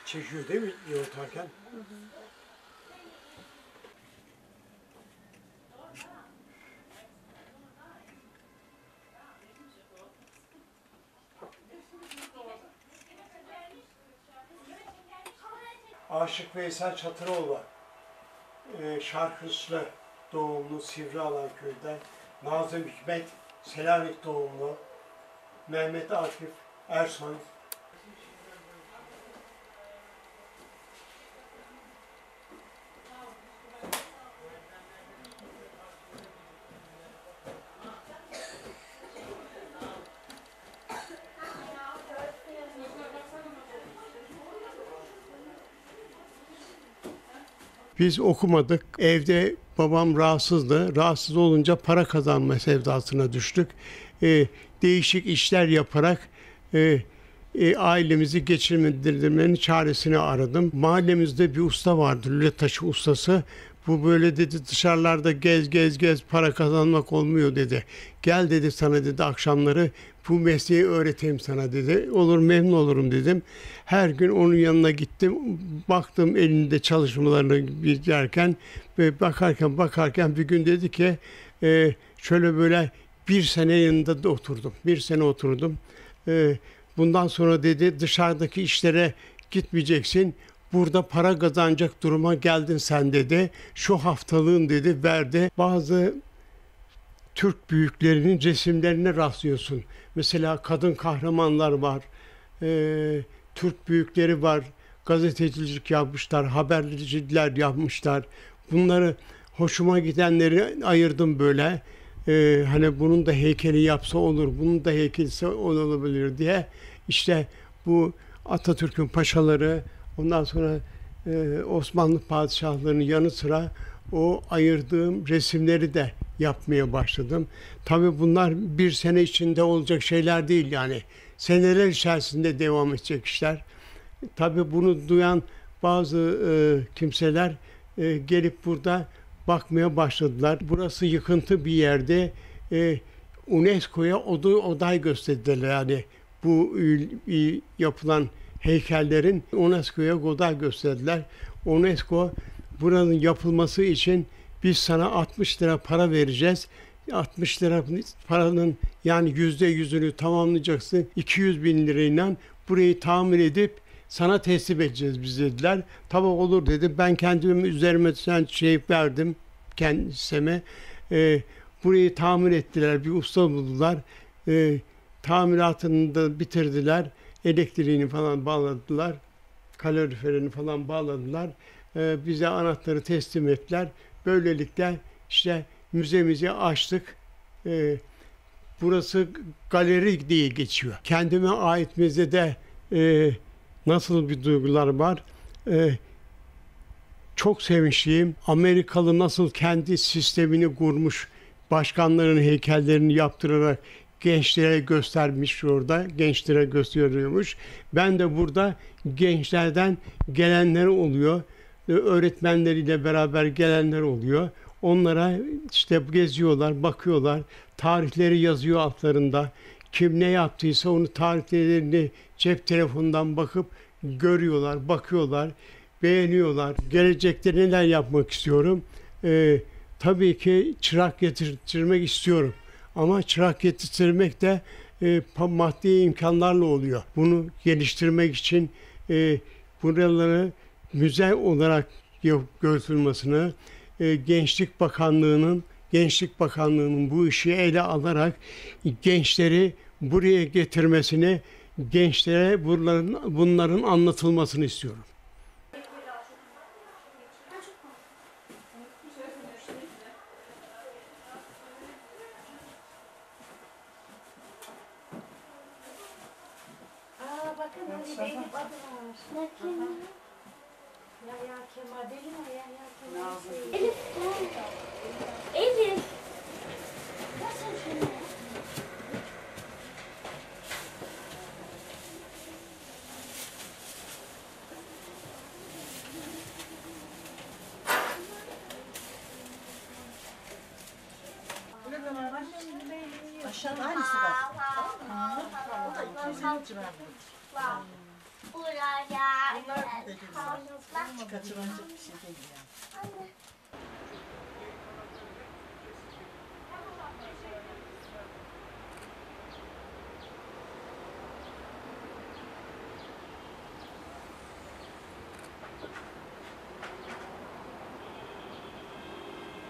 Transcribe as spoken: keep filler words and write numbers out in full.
Çekiyor değil mi yoğurtarken? Hı hı. Aşık Veysel Çatıroğlu, e, Şarkışlı doğumlu Sivrialan köyünden, Nazım Hikmet Selanik doğumlu, Mehmet Akif Ersoy. Biz okumadık. Evde babam rahatsızdı. Rahatsız olunca para kazanma sevdasına düştük. Ee, değişik işler yaparak e, e, ailemizi geçindirmenin çaresini aradım. Mahallemizde bir usta vardı, lüle taşı ustası. Bu böyle dedi, dışarılarda gez gez gez para kazanmak olmuyor dedi. Gel dedi, sana dedi akşamları bu mesleği öğreteyim sana dedi. Olur, memnun olurum dedim. Her gün onun yanına gittim. Baktım elinde çalışmalarını bilirken ve bakarken bakarken bir gün dedi ki e, şöyle böyle bir sene yanında da oturdum. Bir sene oturdum. E, bundan sonra dedi dışarıdaki işlere gitmeyeceksin. Burada para kazanacak duruma geldin sen dedi. Şu haftalığın dedi verdi. Bazı Türk büyüklerinin resimlerine rastlıyorsun. Mesela kadın kahramanlar var. Ee, Türk büyükleri var. Gazetecilik yapmışlar, haberciler yapmışlar. Bunları hoşuma gidenleri ayırdım böyle. Ee, hani bunun da heykeli yapsa olur, bunun da heykeli olabilir diye. İşte bu Atatürk'ün paşaları, ondan sonra e, Osmanlı padişahlarının yanı sıra o ayırdığım resimleri de yapmaya başladım. Tabii bunlar bir sene içinde olacak şeyler değil yani. Seneler içerisinde devam edecek işler. Tabii bunu duyan bazı e, kimseler e, gelip burada bakmaya başladılar. Burası yıkıntı bir yerde. E, UNESCO'ya aday gösterdiler yani bu yapılan heykellerin UNESCO'ya aday gösterdiler. UNESCO buranın yapılması için biz sana altmış lira para vereceğiz. altmış lira paranın yani yüzde yüzünü tamamlayacaksın. iki yüz bin lirayla burayı tamir edip sana teslim edeceğiz biz dediler. Tamam olur dedim. Ben kendime üzerime şey verdim kendisime. Ee, burayı tamir ettiler. Bir usta buldular. Ee, tamiratını da bitirdiler. Elektriğini falan bağladılar. Kaloriferini falan bağladılar. Ee, bize anahtarı teslim ettiler. Böylelikle işte müzemizi açtık. Ee, burası galeri diye geçiyor. Kendime ait müzede e, nasıl bir duygular var? E, çok sevinçliyim. Amerikalı nasıl kendi sistemini kurmuş, başkanların heykellerini yaptırarak gençlere göstermiş orada, gençlere gösteriyormuş. Ben de burada gençlerden gelenler oluyor, öğretmenleriyle beraber gelenler oluyor. Onlara işte geziyorlar, bakıyorlar, tarihleri yazıyor altlarında. Kim ne yaptıysa onu tarihlerini cep telefonundan bakıp görüyorlar, bakıyorlar, beğeniyorlar. Gelecekte neler yapmak istiyorum? Ee, tabii ki çırak yetiştirmek istiyorum. Ama çırak yetiştirmek de e, maddi imkanlarla oluyor. Bunu geliştirmek için e, buraları müze olarak götürülmesini, e, Gençlik Bakanlığı'nın Gençlik Bakanlığı'nın bu işi ele alarak gençleri buraya getirmesini, gençlere bunların, bunların anlatılmasını istiyorum. Bakın hani Elif adı var. Ne Kemal? Yahya Kemal değil mi? Yahya Kemal. Elif. Elif. Nasıl şunu? Aşağıda hangisi var? Tamam. O da iki yüz elli civarında. Bunlar de güzel. Hiç kaçırılacak bir şey değil yani.